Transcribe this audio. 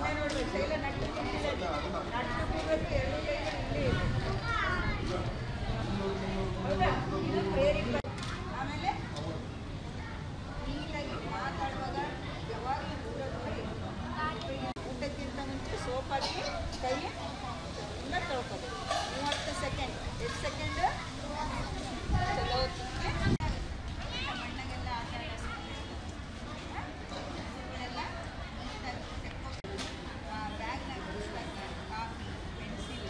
ಆಮೇಲೆ ನೀಟಾಗಿ ಮಾತಾಡುವಾಗ ಯಾವಾಗಲೂ ಊಟಕ್ಕಿಂತ ಮುಂಚೆ ಸೋಪ್ ಹಾಕಿ ಕೈ ಎಲ್ಲ ತೊಳ್ಕೊಬೇಕು. 30 ಸೆಕೆಂಡ್ 8 ಸೆಕೆಂಡ್ ಚಲೋ ಹೊತ್ತಿಗೆ ಮಣ್ಣಾಗೆಲ್ಲ ಆಟ ಆಡಿಸ್ಕೊಂಡೆಲ್ಲ ನೀಟಾಗಿ ಬ್ಯಾಗ್ನಾಗ ಕಾಫಿ ಪೆನ್ಸಿಲ್